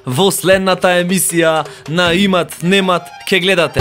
во следната емисија на Имат, Немат, ке гледате.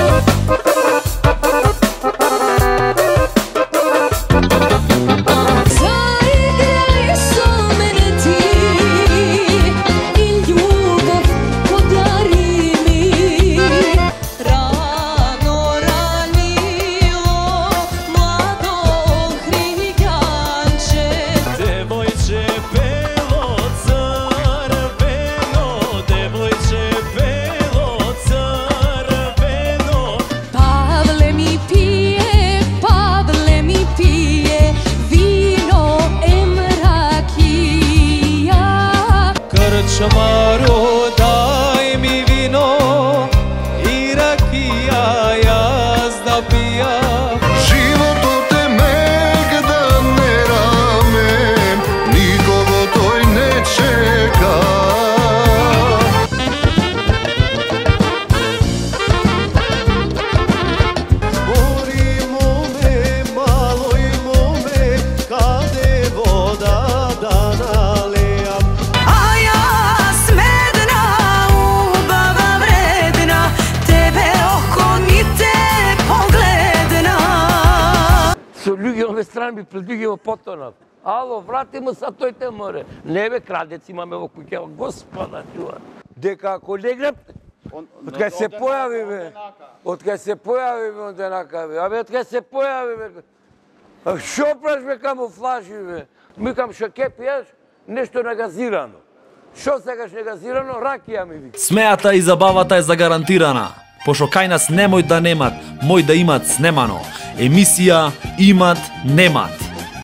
Čamaro, daj mi vino i rakija, jaz da pijam. Životu te meg da ne ramem, nikogo toj ne čeka. Morimo me, malo imo me, kade voda da nalijam. Со луѓе ове страни би предвидимо потонат. Ало, врати му са тој те море. Не бе, крадец имаме во куќа, господа чува. Дека ако легнем, од кај се појави бе. Од кај се појави бе, од енака бе. Абе, од кај се појави бе. Шо праш бе камуфлажи бе? Микам шо ке пиеш, нешто негазирано. Шо сегаш негазирано, ракија ми ви. Смејата и забавата е загарантирана. Пошто кај нас немој да немат, мој да имат снемано. Емисија Имат, Немат.